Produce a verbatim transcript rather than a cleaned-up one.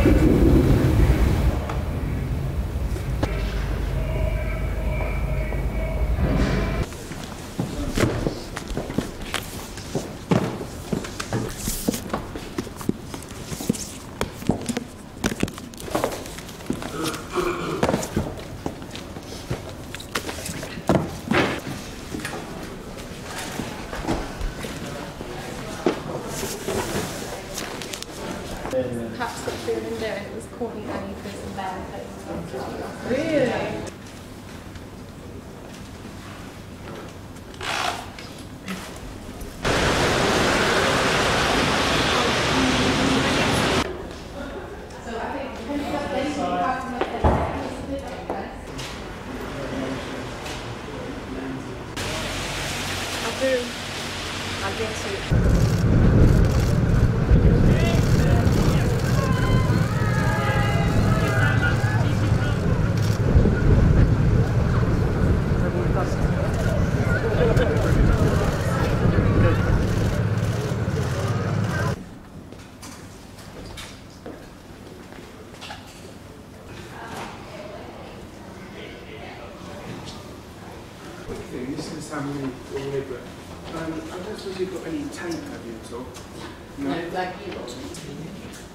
Perhaps got through a window and it was Courtney Annie for some bad places. Really? I'll do. I'll get to. Thing. This is sound really deliberate. Um, I don't suppose you've got any tape, have you, at all? No, like you got